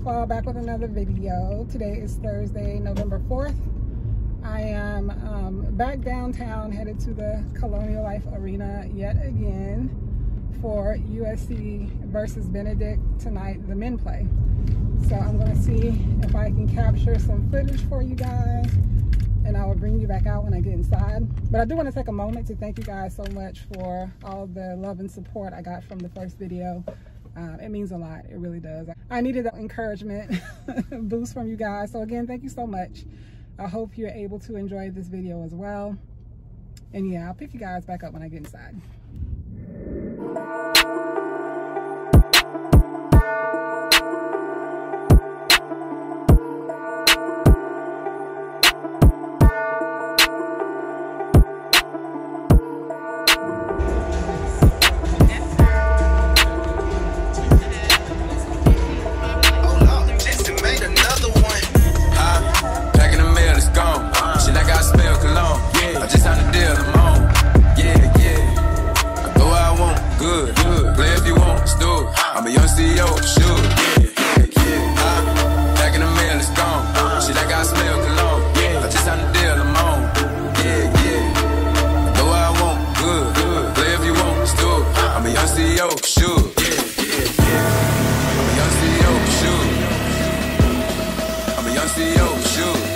FridaiRainfall, back with another video. Today is Thursday, November 4th. I am back downtown, headed to the Colonial Life Arena yet again for USC versus Benedict tonight, the men play. So I'm going to see if I can capture some footage for you guys, and I will bring you back out when I get inside. But I do want to take a moment to thank you guys so much for all the love and support I got from the first video. It means a lot. It really does. I needed that encouragement boost from you guys. So again, thank you so much. I hope you're able to enjoy this video as well. And yeah, I'll pick you guys back up when I get inside. I'm a young CEO, sure, back in the mail, it's gone. Shit, I got smell cologne. I just signed the deal, I'm on. Go where I want, good. Play if you want, still. I'm a young CEO, sure. I'm a young CEO, sure. I'm a young CEO, sure.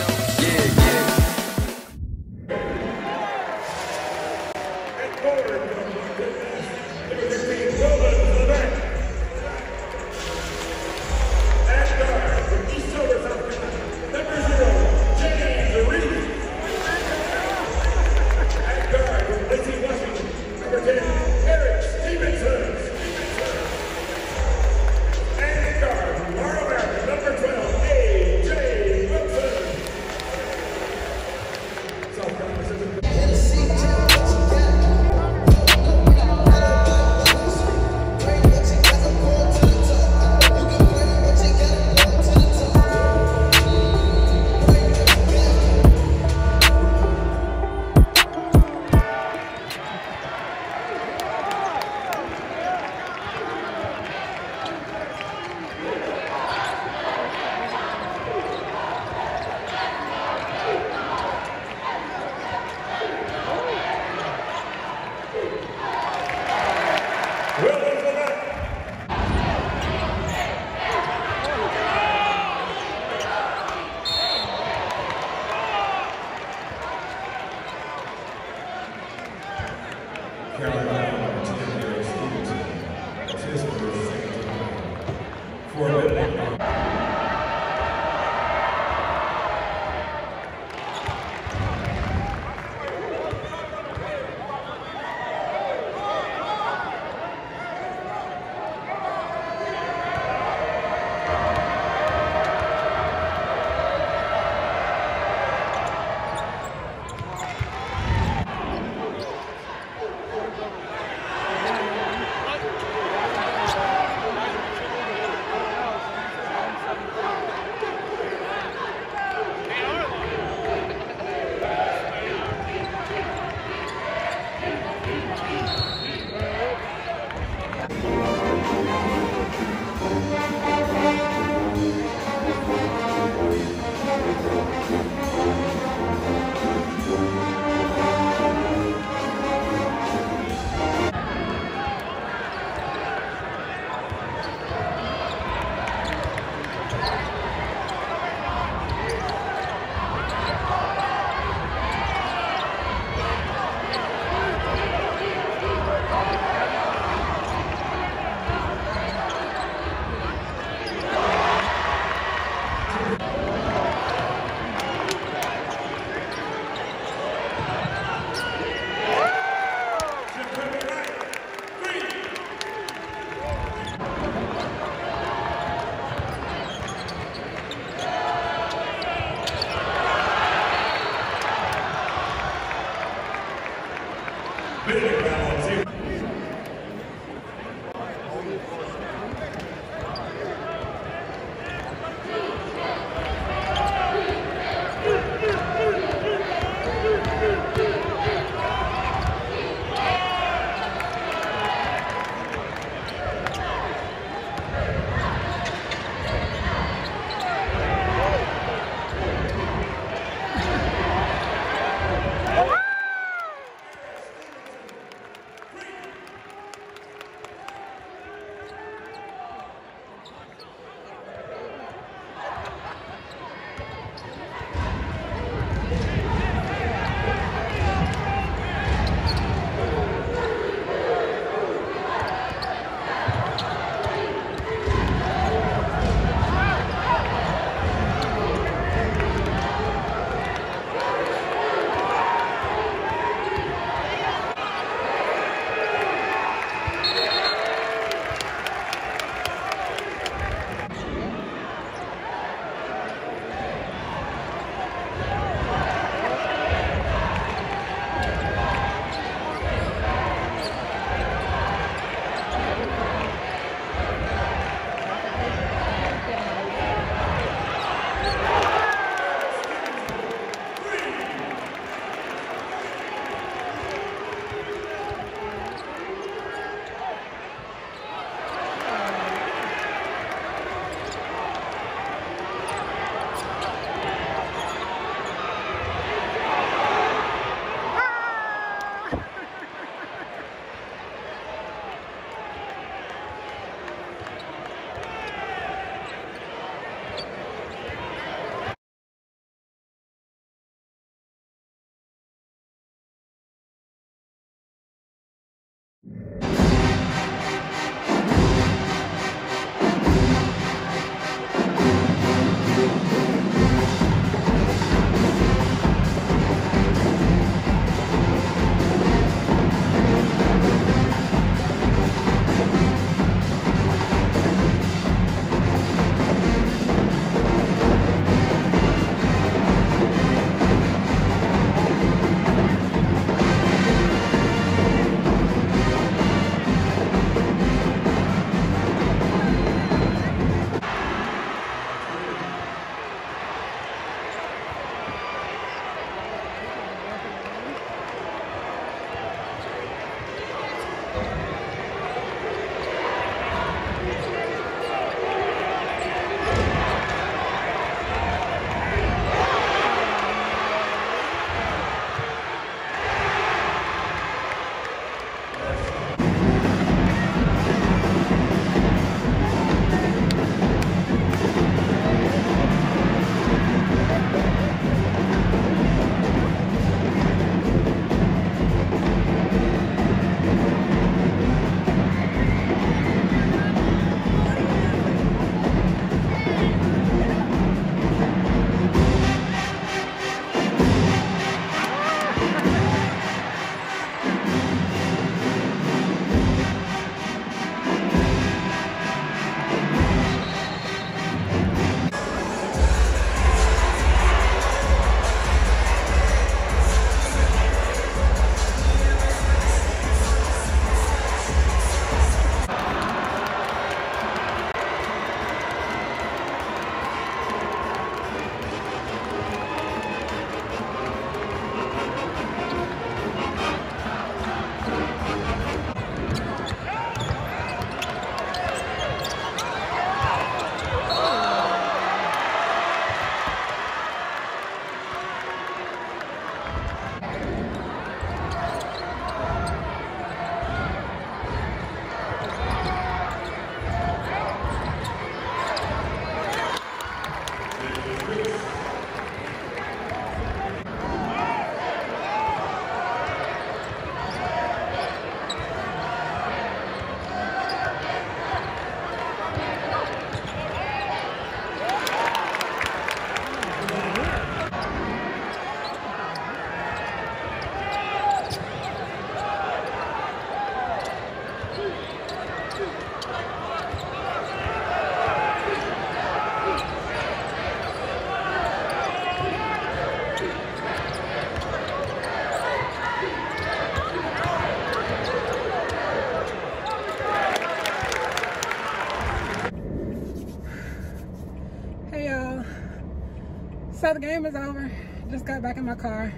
So the game is over. Just got back in my car.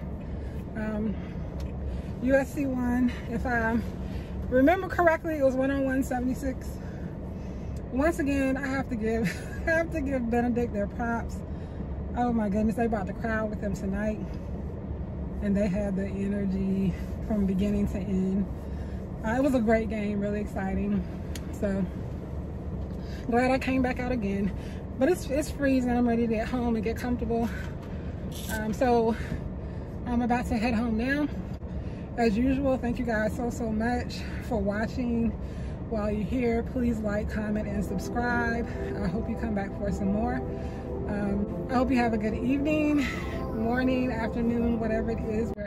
USC won. If I remember correctly, it was 101-76. Once again, I have to give Benedict their props. Oh my goodness, they brought the crowd with them tonight, and they had the energy from beginning to end. It was a great game, really exciting. So glad I came back out again. But it's freezing. I'm ready to get home and get comfortable. So I'm about to head home now. As usual, thank you guys so much for watching. While you're here, please like, comment, and subscribe. I hope you come back for some more. I hope you have a good evening, morning, afternoon, whatever it is.